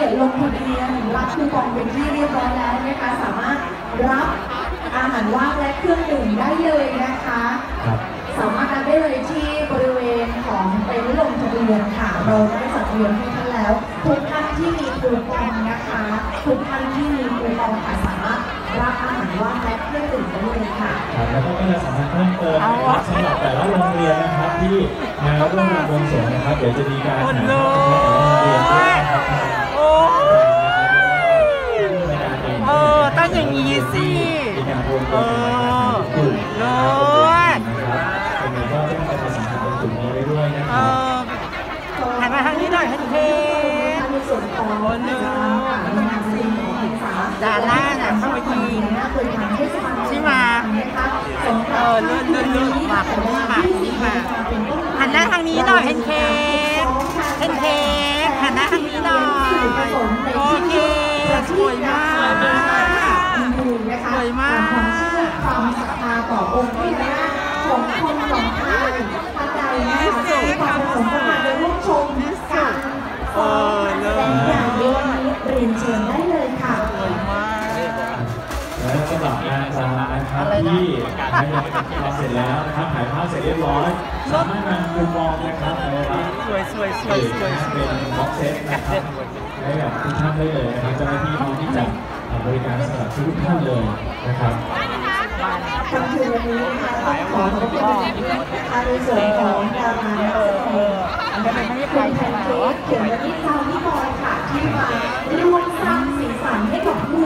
ลงทะเบียนรับคูปองเป็นที่เรียบร้อยแล้วนะคะสามารถรับอาหารว่างและเครื่องดื่มได้เลยนะคะสามารถรับได้เลยที่บริเวณของเต็นท์ลงทะเบียนค่ะเราได้จัดเตรียมให้ท่านแล้วทุกท่านที่มีคูปองนะคะทุกท่านที่มีคูปองค่ะสามารถรับอาหารว่างและเครื่องดื่มได้เลยค่ะแล้วก็ประชาสัมพันธ์เพิ่มเติมนะครับสำหรับแต่ละโรงเรียนนะครับที่มาร่วมรำวงสวงนะครับเดี๋ยวจะมีการหาโรงเรียนด้วยนะครับตั้งอย่างนี้สิมีการรวมตัวกันกลุ่มนะครับตรงนี้ก็ต้องประชาสัมพันธ์ตรงจุดนี้ไว้ด้วยนะครับหันมาทางนี้หน่อยให้เทดาราน่ะเข้าไปทีใช่ไหมเลื่อนมาคนนี้มาหันหน้าทางนี้หน่อยเห็นเค้กหันหน้าทางนี้หน่อยโอเคสวยมากสวยมากความศรัทธาต่อองค์พระของคนหนองคายท่านใดนะคะที่ความสมบูรณ์ในร่วมชมการแต่งอย่างนี้เรียนเชิญได้เลยค่ะและสำหรับงานจานนะครับที่ทำเสร็จแล้วนะครับถ่ายภาพเสร็จเรียบร้อยสามารถนำคูปองนะครับไปรับสวยเป็นบ็อกเซตนะครับให้กับทุกท่านได้เลยนะครับเจ้าหน้าที่น้องที่จะบริการสำหรับทุกท่านเลยนะครับคำคืนวันนี้นะคะต้องขอขอบคุณในส่วนของดารานักแสดงคุณแพนเค้กเขียนและนิสาวิกรค่ะที่มาร่วมสร้างสีสันให้กับผู้